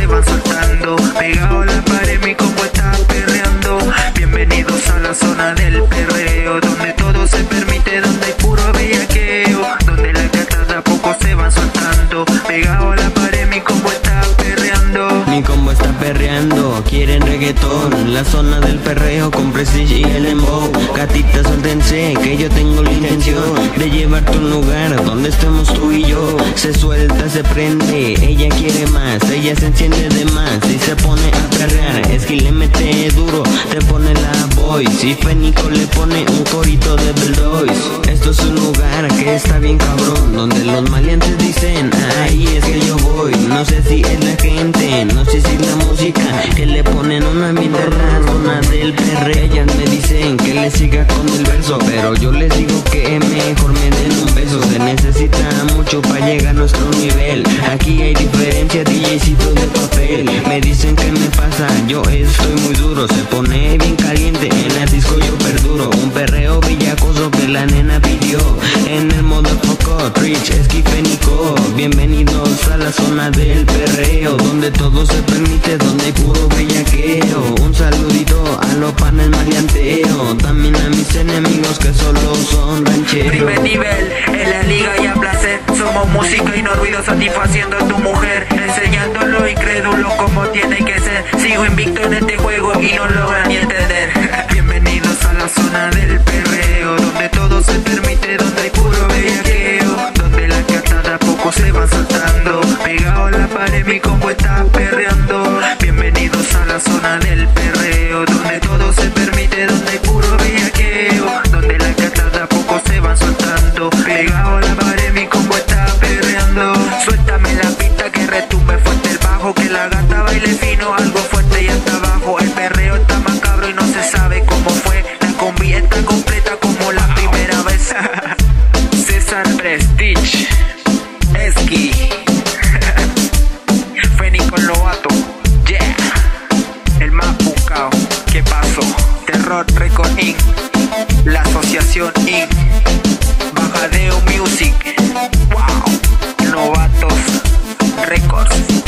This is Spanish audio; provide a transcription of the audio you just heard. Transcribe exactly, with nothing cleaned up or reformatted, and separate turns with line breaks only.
se van soltando. Pegado a la pared mi combo está perreando. Bienvenidos a la zona del perreo, donde todo se permite, donde hay puro bellaqueo, donde las gatas de a poco se van soltando. Pegado a la pared mi combo está perreando.
Mi combo está perreando, quieren reggaetón, la zona del perreo con Prestige y el Embow. Gatitas, suéltense, que yo tengo la intención de llevarte a un lugar donde estemos tú y yo. Se suelta, se prende, ella quiere más, ella se enciende de más y se pone a perrear. Es que le mete duro, te pone la voice y Fénico le pone un corito de Beldois. Esto es un lugar que está bien cabrón, donde los maleantes dicen, ahí es que yo voy. No sé si es la gente, no sé si es la música, que le ponen una vida a la zona del perreo. Ellas me dicen que le siga con el verso, pero yo les digo que mejor me den un beso. Se necesita mucho para llegar a nuestro nivel. Aquí hay diferencia, DJcito de papel. Me dicen que me pasa, yo estoy muy duro. Se pone bien caliente, en la disco yo perduro. Un perreo villacoso que la nena pidió. En el modo foco, Rich, Esqui, Fénico. Bienvenidos a la zona del perreo, donde todo se permite, donde hay puro bellaqueo. Un saludito a los panes maleanteo, también a mis enemigos que solo son rancheros.
Primer nivel, en la liga y a placer. Somos música y no ruido, satisfaciendo a tu mujer, enseñando lo incrédulo como tiene que ser. Sigo invicto en este juego y no logran ni entender. Bienvenidos a la zona del perreo, donde todo se permite, donde hay puro bellaqueo, donde las gatas de a poco se van soltando. Pegado a la pared mi combo está perreando. Bienvenidos a la zona del perreo, donde todo se permite, donde hay puro bellaqueo, donde las gatas de a poco se van soltando. Pegado a la pared mi combo está perreando. Suéltame la pista que retumbe fuerte el bajo, que la gata baile fino, algo fuerte y hasta abajo. El perreo está macabro y no se sabe cómo fue. La combi está completa como la primera vez. César, Prestige, Esqui, Fénico Lobato, yeah, el más buscado. ¿Qué pasó? Terror Record Incorporated, la asociación Inc, Bajadeo Music, wow, Novatos Records.